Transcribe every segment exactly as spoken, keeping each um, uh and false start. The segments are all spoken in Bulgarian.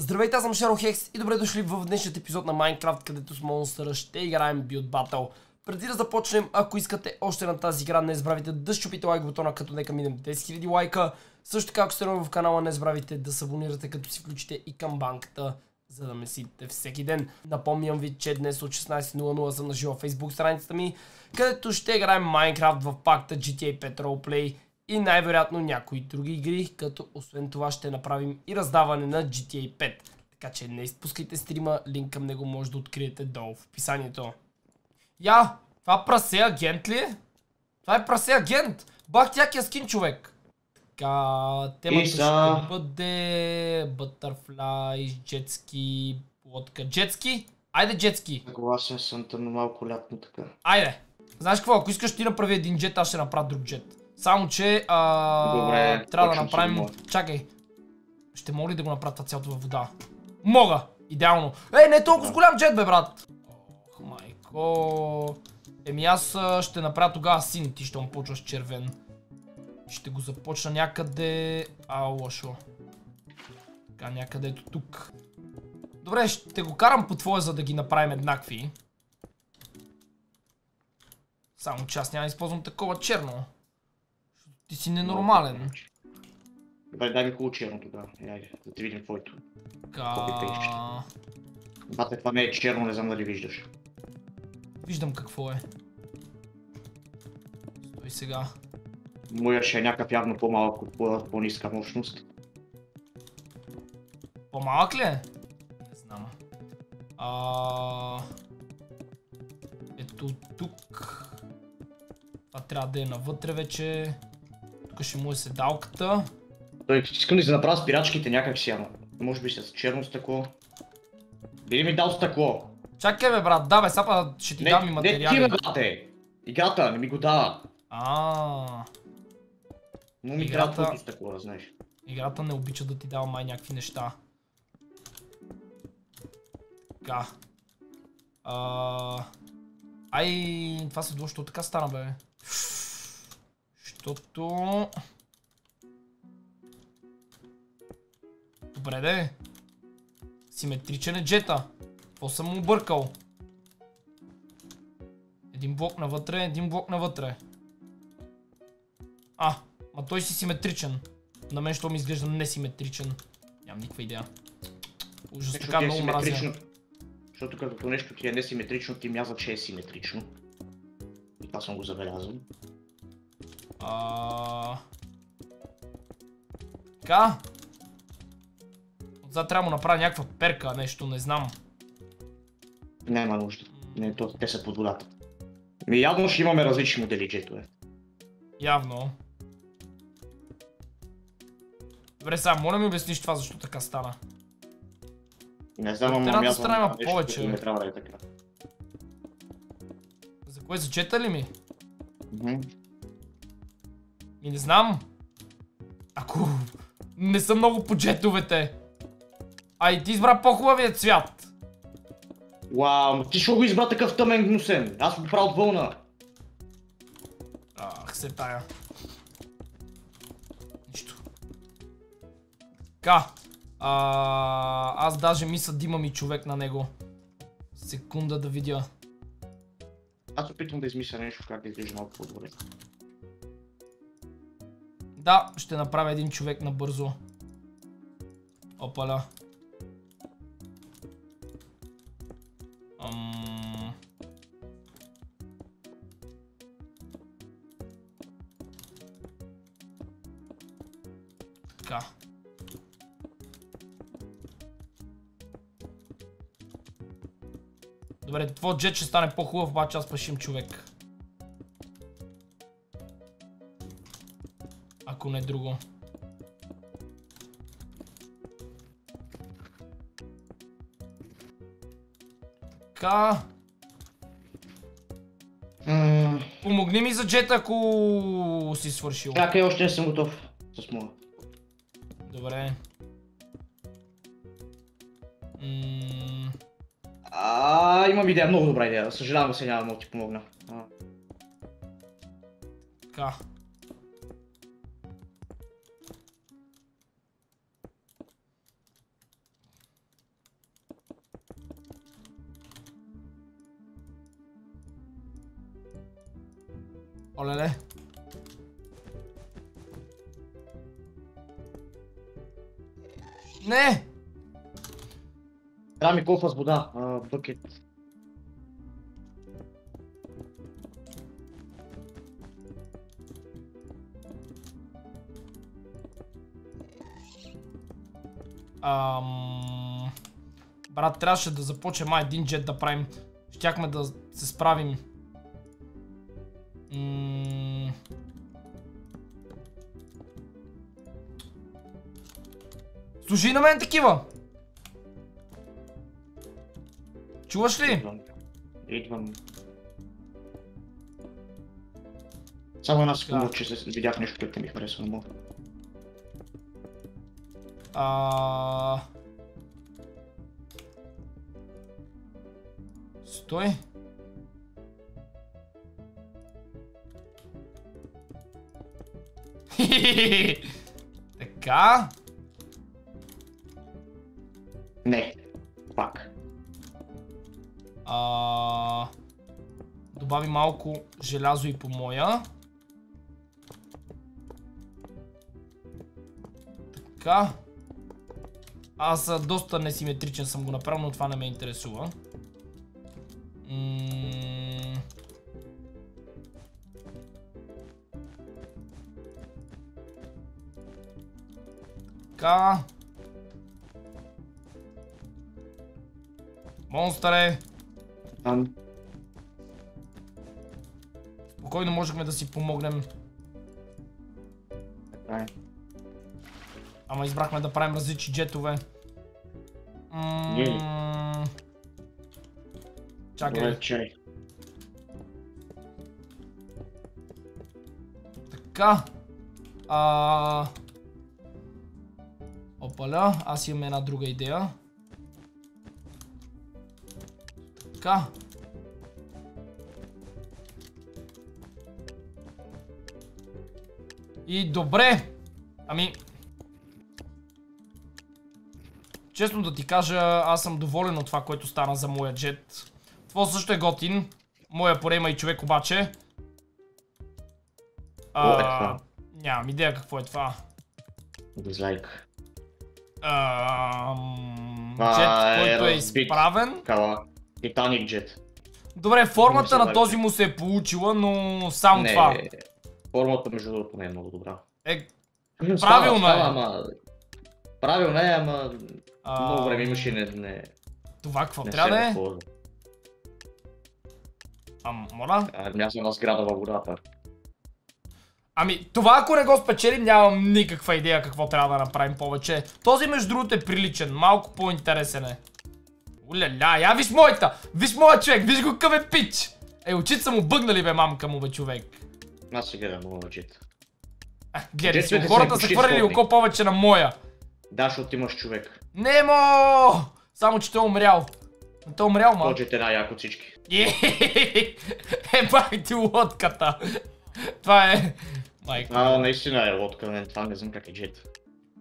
Здравейте, аз съм Шерохекс и добре дошли в днешният епизод на Minecraft, където с Monster ще играем Build Battle. Преди да започнем, ако искате още на тази игра, не забравяйте да щупите лайк бутона, като нека минем десет хиляди лайка. Също така, ако сте нови в канала, не забравяйте да се абонирате, като си включите и камбанката, за да ме сидите всеки ден. Напомням ви, че днес от шестнайсет нула нула съм на живо в Facebook страницата ми, където ще играем Minecraft в пакта джи ти ей пет Roleplay и най-вероятно някои други игри, като освен това ще направим и раздаване на джи ти ей пет. Така че не изпускайте стрима, линк към него може да откриете долу в описанието. Я, това прасе агент ли е? Това е прасе агент! Бах тякия скин, човек! Така, темата ще бъде Butterfly, джетски, лодка. Джетски? Айде джетски! Съгласен съм, тъмно малко лятно така. Айде! Знаеш какво, ако искаш ти направи един джет, аз ще направя друг джет. Само че а... Добре, трябва да направим... Чакай. Ще мога ли да го направя това цялото във вода? Мога! Идеално! Ей, не е толкова с голям джет, бе, брат! Ох, майко... Еми аз ще направя тогава син, ти ще му почваш червен. Ще го започна някъде... А, лошо. Така, някъде ето тук. Добре, ще го карам по твоя, за да ги направим еднакви. Само че аз няма да използвам такова черно. Ти си ненормален. Добре, дай ми хубаво черно тогава. Айде, да те видим твоето. Така... Бате, това не е черно, не знам дали виждаш. Виждам какво е. Стой сега. Моя ще е някакъв явно по-малък от по-ниска мощност. По-малък ли е? Не знам. А... Ето тук. Това трябва да е навътре вече. Тук ще му е седалката. Той, искам да се направя спирачките някак си, ама. Може би с черно стъкло. Би ли ми дал стъкло? Чакай бе, брат, да бе, сапа ще ти не, дам и материали. Не ти бе, брате! Играта, не ми го дава. Ааа. Но ми трябва твоето стъкло, да знаеш. Играта не обича да ти дава май някакви неща. Така. А... Ай, това се дощо така стана, бе. Щото... Добре, де. Симетричен е джета. Какво съм му объркал? Един блок навътре, един блок навътре. А, ма той си симетричен. На мен що ми изглежда несиметричен. Нямам никаква идея. Ужас, така много мразя. Защото като нещо ти е несиметрично, ти мяза, че е симетрично. И това съм го забелязал. А... Така. Отзад трябва да му направя някаква перка, нещо, не знам. Няма нужда. Не, то, те са под водата. Ми явно ще имаме различни модели джетове. Явно. Добре, сега, моля ми обясниш това, защо така стана. Не знам, ама едната мязам страна има нещо, повече. не трябва да е така. За кое, за джета ли ми? Мхм. И не знам. Ако не съм много по джетовете. А и ти избра по-хубавия цвят. Вау, ти ще го избра такъв тъмен гнусен. Аз го правя от вълна. Ах, се тая. Нищо. Така. А, аз даже мисля да имам и човек на него. Секунда да видя. Аз опитвам да измисля нещо, как да изглежда малко по-добре. Да, ще направя един човек набързо. Опаля. Ам... Така. Добре, твой джет ще стане по-хубав, обаче аз пашим човек. Ако не друго. Така. Mm. Помогни ми за джета, ако си свършил. Чакай, още не съм готов с моя. Добре. М... А, имам идея, много добра идея. Съжалявам се, няма да ти помогна. А. Така. Олеле. Не! Трябва ми кофа с вода, бъкет. Ам... Брат, трябваше да започнем май един джет да правим. Щяхме да се справим. М... Служи и на мен такива! Чуваш ли? Идвам. Идвам. Само една секунда, че се видях нещо, което ми харесва, не мога. А... Стой. Така. Не. Пак. А... Добави малко желязо и по моя. Така. Аз доста несиметричен съм го направил, но това не ме интересува. М... Така. Монстъре. Там. Спокойно можехме да си помогнем. Така е. Ама избрахме да правим различни джетове. М... Чакай. Добре, чай. Така. А... Опаля, аз имам една друга идея. Така. И добре. Ами... Честно да ти кажа, аз съм доволен от това, което стана за моя джет. Това също е готин. Моя поне има и човек обаче. Какво е това? Нямам идея какво е това. Дизлайк. Ам... А, Джет, е който е разбит. изправен. Кала. Титаник джет. Добре, формата Не на се този вади. му се е получила, но само Не, това. формата между другото не е много добра. Е, Става, правилно става, е. Ама... Правилно е, ама... А, Много време имаше и не, не, Това какво не трябва да се е? възползва. А, моля? Ами аз съм на сграда във водата. Ами, това ако не го спечелим, нямам никаква идея какво трябва да направим повече. Този между другото е приличен, малко по-интересен е. Уляля, я виж моята! Виж моя човек, виж го къв е пич! Е, очите са му бъгнали бе, мамка му бе, човек. Аз си гледам много джет. А, гледай Джет си, сме хората почти са хвърляли сходни. око повече на моя. Да, защото имаш човек. Немо! Само че той е умрял. Той е умрял, ма. Този джет е най-як от всички. Е, бах ти лодката. Това е... Майка. А, наистина е лодка, не, това не знам как е джет.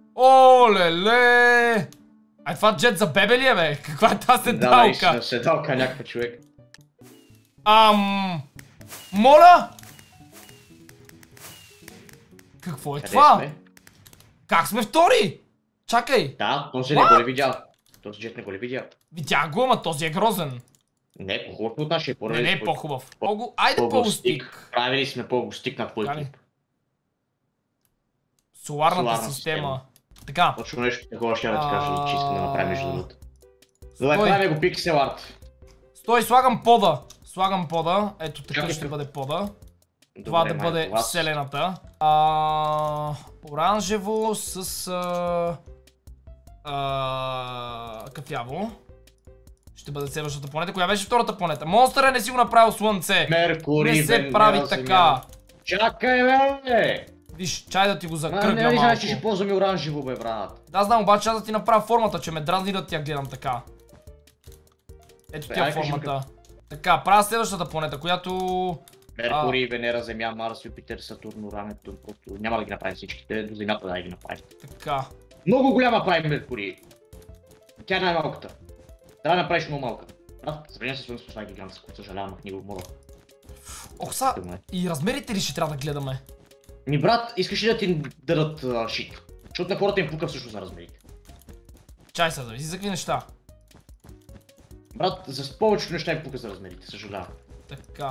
Оле-ле! А това джет за бебе ли е, бе? Каква е тази Да, седалка? наистина, седалка някаква човек. Ам... Моля? Какво е Къде това? сме? Как сме втори? Чакай. Да, този не го ли видя? Този джет не го ли видя? Видях го, ама този е грозен. Не, по-хубав от нашия Не, поради. не е по-хубав. По-го... Айде по-гостик. Правили сме по-гостик на твой Така ли? клип. Соларната Соларна система. система. Така. Точно нещо такова ще да ти кажа, че искам да направим между другото. Добре, Стой. правим го пиксел арт. Стой, слагам пода. Слагам пода. Ето такъв Чакай, ще тук. бъде пода. Това Добре, да май, бъде това с- вселената. А, оранжево с а, а, кафяво. Ще бъде следващата планета. Коя беше втората планета? Монстъра не си го направил слънце. Меркурий, Не се Венера, прави Земя. така. Чакай, бе! Виж, чай да ти го А, закръгля не ли знаеш, че ще малко. ползваме оранжево, бе, брат? Да, знам, обаче аз да ти направя формата, че ме дразни да ти я гледам така. Ето Бе, тя айде, кажи ми формата. Така, правя следващата планета, която... Меркурий, Венера, Земя, Марс, Юпитер, Сатурн, Уран, Нептун, просто няма да ги направим всичките, до Земята да ги направим. Така. Много голяма правим Меркурий. Тя е най-малката. Трябва да направиш много малка. Аз забравя се с слънцето, това е гигантско, съжалявам, ако ни го моля. Ох, са, и размерите ли ще трябва да гледаме? Ми брат, искаш ли да ти дадат а, шит? Защото на хората им пука всъщност за размерите. Чай сега, зависи за какви неща. Брат, за повечето неща им пука за размерите, съжалявам. Така.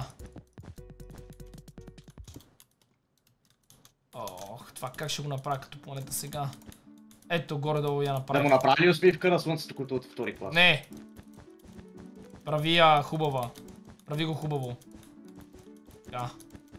Ох, това как ще го направя като планета сега? Ето, горе-долу я направя. Да му направи ли усмивка на слънцето, което от втори клас? Не! Прави я хубава. Прави го хубаво. Така.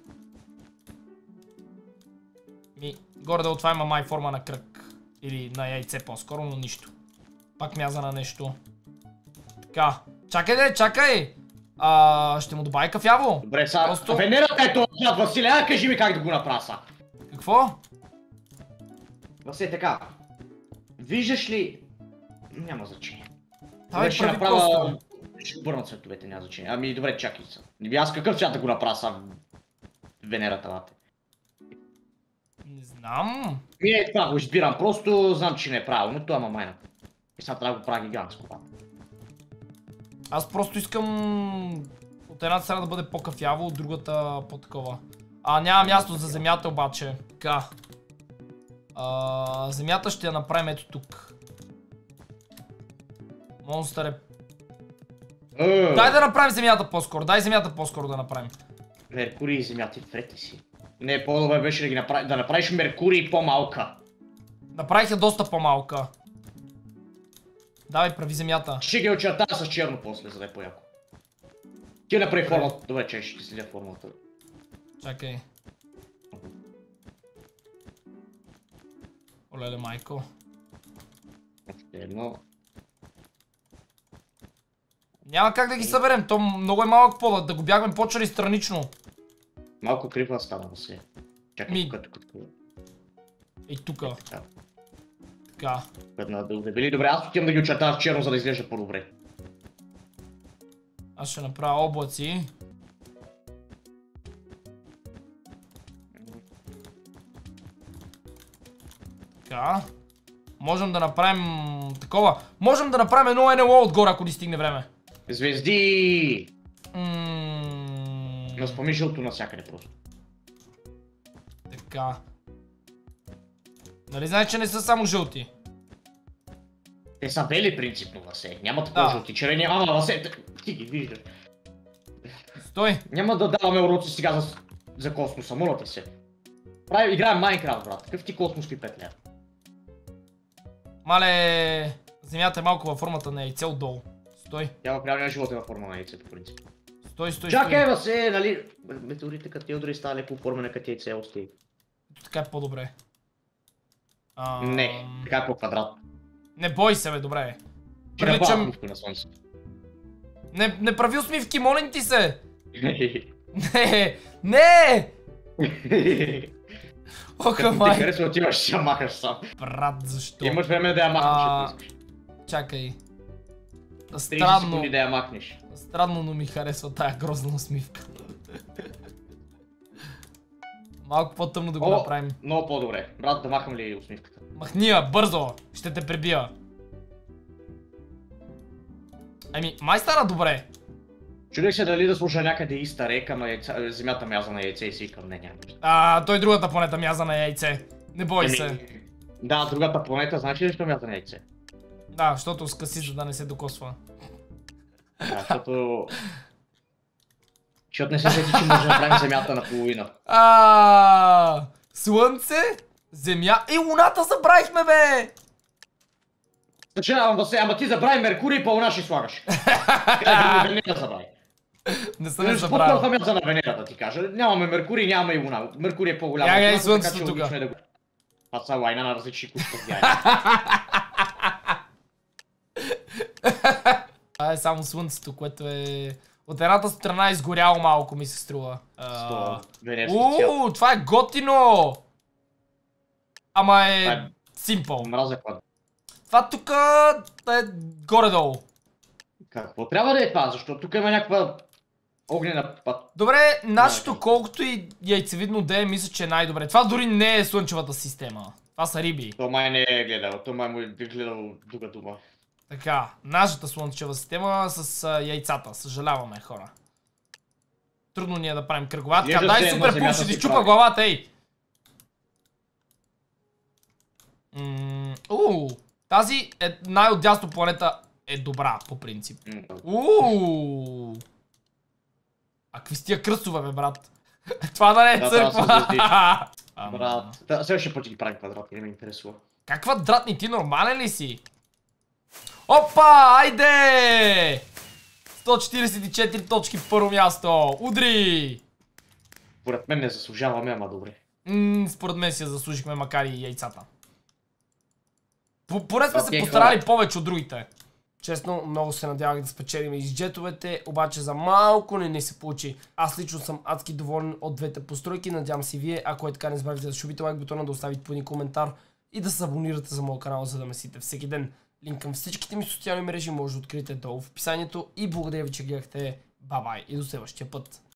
Ми, горе-долу това има май форма на кръг. Или на яйце по-скоро, но нищо. Пак мяза на нещо. Така. Чакай де, чакай! А, ще му добави кафяво. Добре, сега, Просто... Венерата е този свят, Василе, а кажи ми как да го направя са. Какво? Василе, така. Виждаш ли... Няма значение. Давай, ще прави направя... просто. Ще обърна цветовете, няма значение. Ами добре, чакай са. Аз какъв цвят да го направя са Венерата, лапе? Не знам. Ми е това го избирам, просто знам, че не е правилно, това ама майната. И сега трябва да го правя гигантско. Аз просто искам от едната страна да бъде по-кафяво, от другата по-такова. А, няма място за земята обаче. Така. А, земята ще я направим ето тук. Монстър е... Uh. Дай да направим земята по-скоро, дай земята по-скоро да направим. Меркурий и земята, врете си. Не, по-добре беше да, ги направи, да направиш Меркурий по-малка. Направих я доста по-малка. Давай, прави земята. Ще ги очертая с черно после, за да е по-яко. Ти направи формата. Добре, че ще ти следя формата. Чакай. Олеле, майко. Едно. Няма как да ги съберем, то много е малък подът, да го бягаме почвали странично. Малко крива стана се. Чакай, Ми... тук, тук, тук. Ей, тука. Така. Така. Да удебели. Добре, аз отивам да ги очертая в черно, за да изглежда по-добре. Аз ще направя облаци. Така. Можем да направим такова. Можем да направим едно ен ел о отгоре, ако ни стигне време. Звезди! Ммм... Разпъми жълто навсякъде просто. Така. Нали знаеш, че не са само жълти? Те са бели принципно, Васе. Няма такова Да. жълти червени. Ама, Васе, ти ги виждаш. Стой! Няма да даваме уроци сега за, за космоса, моля те се. Прави, играем Майнкрафт, брат. Какъв ти космос ти петля? Мале... Земята е малко във формата на яйце отдолу. Стой. Тя в реалния живот е във форма на яйце, по принцип. Стой, стой, Чакай, стой. Васе, нали? Метеорите като удри става леко оформена като яйце, ости. Така е по-добре. А... Не, така е по квадрат. Не бой се, бе, добре. Ще направя Привличам... усмивка на слънцето. Не, не прави усмивки, молим ти се! Не, не! Оха, Като ти май. харесва, отиваш, ще я махаш сам. Брат, защо? Имаш време да я махнеш, А, ако искаш. Чакай. трийсет Странно, секунди да я махнеш. странно, но ми харесва тая грозна усмивка. Малко по-тъмно да го О, направим. много по-добре. Брат, да махам ли усмивката? Махни я, бързо! Ще те пребия. Ами, май стана добре. Чудех се дали да слуша някъде иста река, ама яйца, земята мяза на яйце и си викам, не, няма. А, той другата планета мяза на яйце. Не бой се. Еми, да, другата планета, знаеш ли защо мяза на яйце? Да, защото скъси, за да не се докосва. Да, защото... Защото не се сети, че може да направим земята наполовина. А, слънце, земя и луната забравихме, бе! Съчинавам, Васе, ама ти забрави Меркурий, па луна ще слагаш. Кажи, Венера забрави. Не съм не Не забравил. по-първа мяза на Венера, да ти кажа. Нямаме Меркурий, нямаме и луна. Меркурий е по-голяма. Я, я, и така слънцето че тука. логично е да го... Това са лайна на различни кучка в Това е само слънцето, което е... От едната страна е изгоряло малко, ми се струва. А... Ууу, това е готино! Ама е... Това е- Симпъл. Мразя квадрат. Това тук е горе-долу. Какво трябва да е това? Защото тук има някаква огнена път. Добре, нашето колкото и яйцевидно да е, мисля, че е най-добре. Това дори не е слънчевата система. Това са риби. То май не е гледал, то май му е гледал друга дума. Така, нашата слънчева система с а, яйцата. Съжаляваме, хора. Трудно ни е да правим кръгова. Така, Изглежда дай все едно супер пул, земята ще ти си щупа прави. главата, ей! М, Уу, тази е най-отдясно планета е добра, по принцип. М, Ууу! А какви с тия кръстове, бе, брат? Това да не е Да, трябва да са църква. звезди. Ама, Брат, да, следващия път ще ги правим квадрати, не ме интересува. Как квадратни, ти нормален ли си? Опа, айде! сто четиридесет и четири точки първо място. Удри! Поред мен не заслужаваме, ама добре. М, според мен си я заслужихме, макар и яйцата. По- Поред сме се Окей, постарали хора. повече от другите. Честно, много се надявах да спечелим и с джетовете, обаче за малко не ни се получи. Аз лично съм адски доволен от двете постройки, надявам се вие, ако е така, не забравяйте да шубите лайк бутона, да оставите по един коментар и да се абонирате за моят канал, за да ме следите всеки ден. Линк към всичките ми социални мрежи може да откриете долу в описанието и благодаря ви, че гледахте. Бай-бай и до следващия път.